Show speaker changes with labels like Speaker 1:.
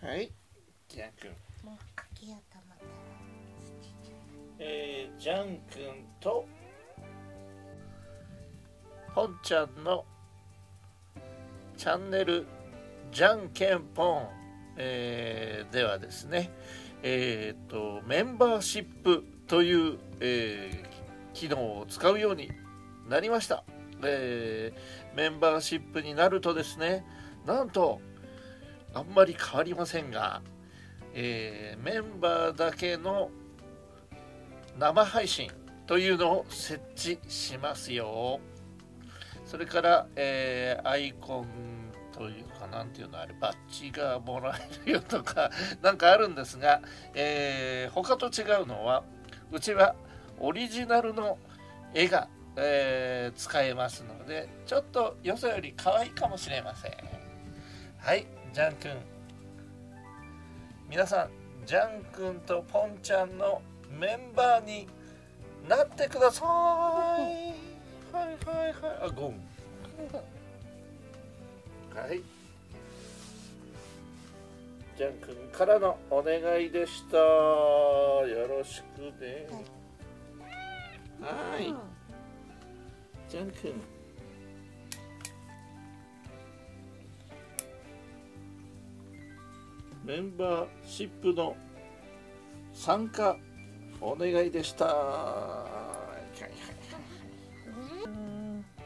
Speaker 1: はい、ジャン君。
Speaker 2: もうかけようと思ったら
Speaker 1: ジャン君とポンちゃんのチャンネルじゃんけんぽん、ではですね、メンバーシップという、機能を使うようになりました。メンバーシップになるとですね、なんとあんまり変わりませんが、メンバーだけの生配信というのを設置しますよ。それから、アイコンというか、なんていうの、あれバッジがもらえるよとかなんかあるんですが、他と違うのは、うちはオリジナルの絵が、使えますので、ちょっとよそより可愛いかもしれません。はい、ジャン君、皆さん、ジャン君とポンちゃんのメンバーになってください。はいはいはい、あ、ゴン。はい、ジャン君からのお願いでした。よろしくね。はい、ジャン君、メンバーシップの参加お願いでした。はいはいはい。